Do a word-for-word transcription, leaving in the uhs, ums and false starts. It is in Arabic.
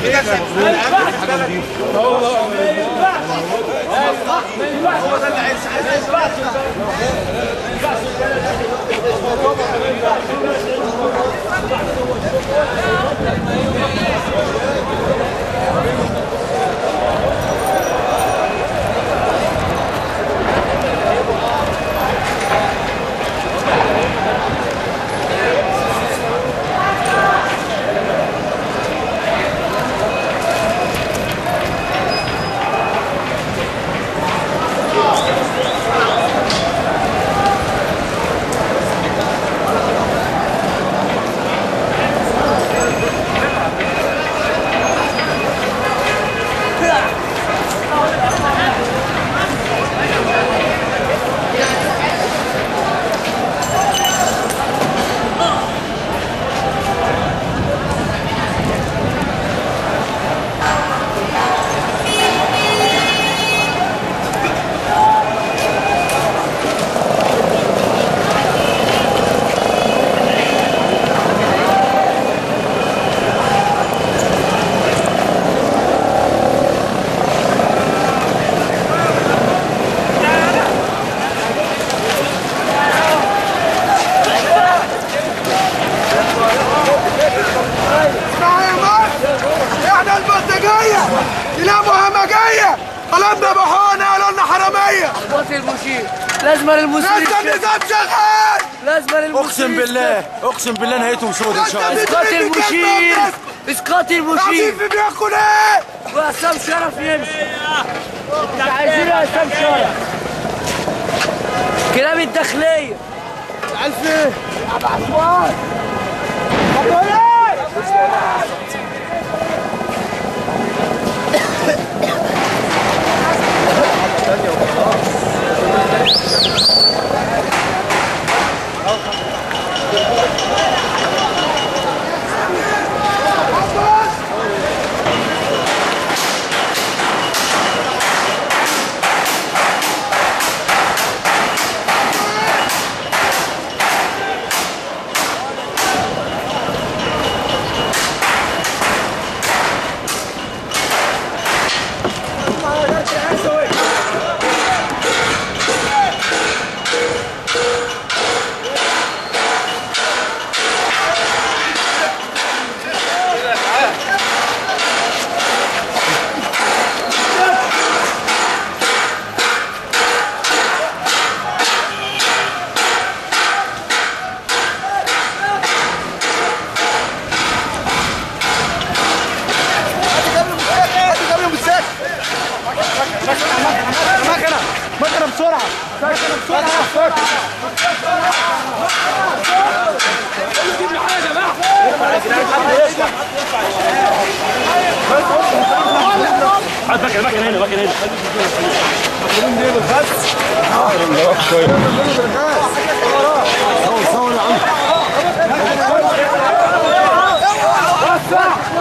هو ده اللي عايز قلبنا بحونا قالوا لنا حراميه. اخواتي المشير لازم المسير لازم النظام شغال. لازم المسير اقسم بالله اقسم بالله نهايتهم سود ان شاء الله. اسقاط المشير اسقاط المشير. عايزين في بياكل ايه؟ وعصام شرف يمشي. مش عايزين عصام شرف. كلام الداخليه. عارف ايه؟ ابو عفوان. مكنه مكنه بسرعه مكنه بسرعه جيب لي حاجه بقى حد مكنه مكنه هنا مكنه هنا بس صور صور يا عم